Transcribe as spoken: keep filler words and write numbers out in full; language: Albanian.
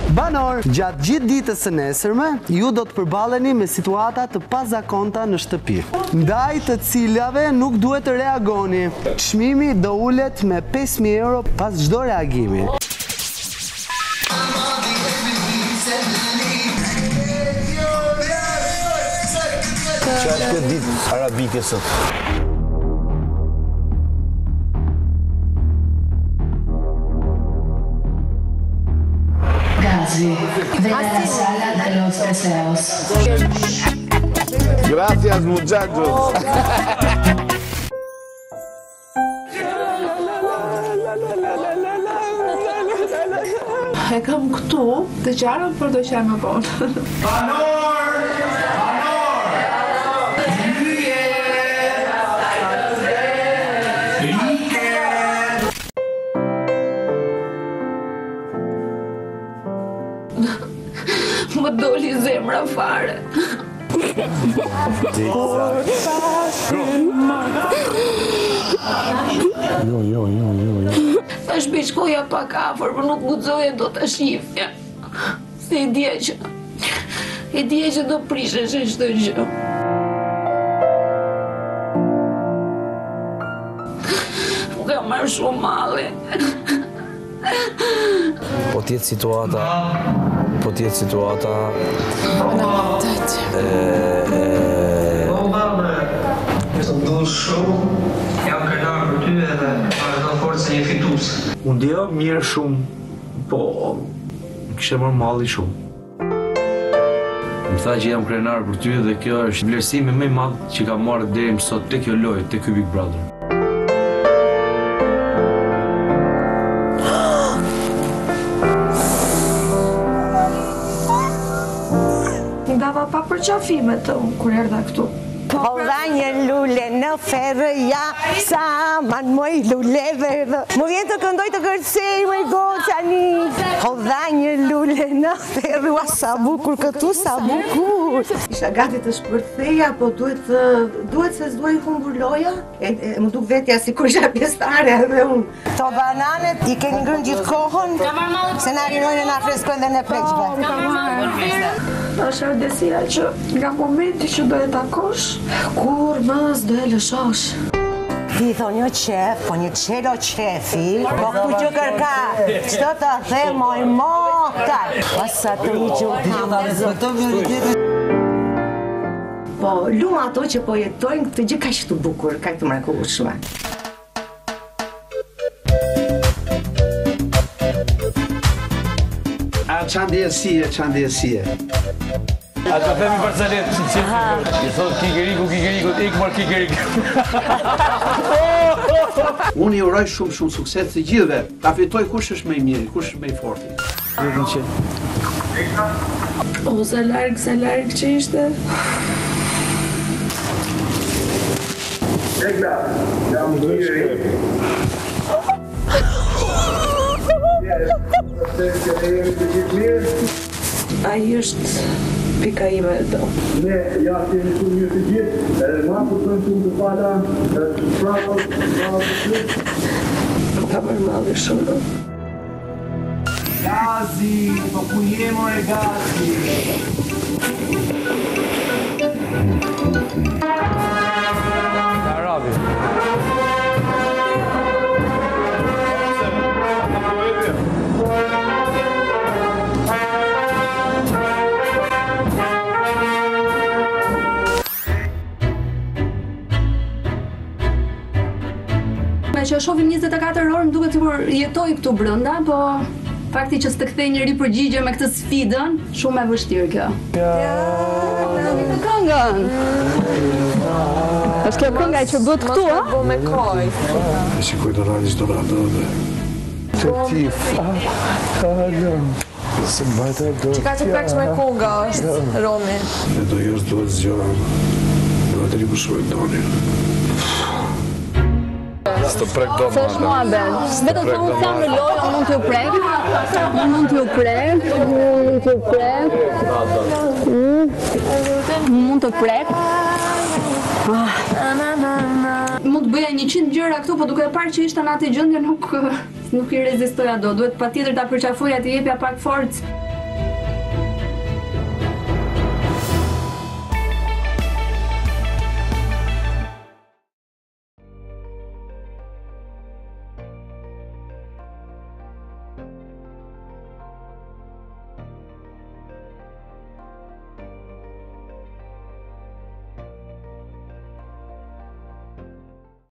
Banor, gjatë gjithë ditës së nesërme, ju do të përballeni me situata të pazakonta në shtëpi, ndaj të cilave nuk duhet të reagoni. Çmimi do ulet me pesë mijë euro pas çdo reagimi. Qa është këtë ditë arabike sot? Gazi, ven a la sala de los deseos. Gracias, muchachos. E kam këtu, të qarën për do që e më bonë. Banor! Më doli zemra fare. Jo, jo, jo, jo, jo. Ta shpishkoja pak afër, për nuk guxoje do të shifja. Se i dje që... I dje që do prishesh e çdo gjë. Më ka marrë shumë malli. Po tjetë situata... Po tjetë situata... Të ndullë shumë, jam krenar për ty edhe vazhdo fortë se një fitus. Unë ndjeva mirë shumë, po kishte marrë malli shumë. Më tha që jam krenar për ty dhe kjo është vlerësimi më i madh që kam marrë deri më sot te kjo lojë, te ky Big Brother. Ndava pa përqafime të unë kur erdha këtu. Po dha një lule në ferëja, sa man moj luleve dhe... Më vjen të këndoj të kërcej, moj goçani. Po dha një lule në ferëja, sa bukur këtu, sa bukur. Isha gati të shpërtheja, po duhet, duhet se s'duaj humbur loja. E, e, më duk vetja si kur isha pjestare edhe unë. Këto bananet i keni ngrënë gjithë kohën, se na rinojnë na freskojnë dhe në pleqve. Është ardësia që nga momenti që do e takosh, kur mës do e lëshosh. Ti thonë një qef, po një qelo qefi, po këtu që kërka, qëto të the moj moka, asa të një që kamë. Po lumë ato që po jetojnë këtë gjë ka që të bukur, ka këtë mrekullueshme. A qanë djesie, qanë djesie. A ka themi Barcelet, që që i thot kikeriku, kikeriku, ik mar kikeriku. Unë i uroj shumë shumë sukses të gjithëve. Ta fitoj kush është më i miri, kush është më i forti. O, se largë, se largë që ishte. Egla, jam mirë. Ai është pika ime e do. Ne, ja kemi shumë mirë të gjithë, edhe ma përtojnë shumë të pala, të prapot, prapot të shumë. Më ka mërë malli shumë. Gazi, po ku jemo e Gazi? Arabi. Që shohim njëzet e katër orë më duket sikur jetoj këtu brenda, po fakti që s'të kthej njëri përgjigje me këtë sfidën, shumë e vështirë kjo. Ja, në këngën. Është kjo kënga që bëhet këtu, a? Mos me koj. E shikoj të rrani çdo natë dhe... Të ti, falë... Se mbajta do... Që ka që preksh me kunga është, Romi. Ne do jos duhet zgjohem. Do të ripushoj donin. Së të prek do Së është mua ben. Vetëm të unë kam në lojë, unë mund t'ju prek. Unë mund t'ju prek. Unë mund t'ju prek. Unë mund t'ju prek. Mund të bëja njëqind gjëra këtu, po duke e parë që ishte në atë gjendje nuk nuk i rezistoja do. Duhet patjetër ta përqafoja, të jepja pak forcë.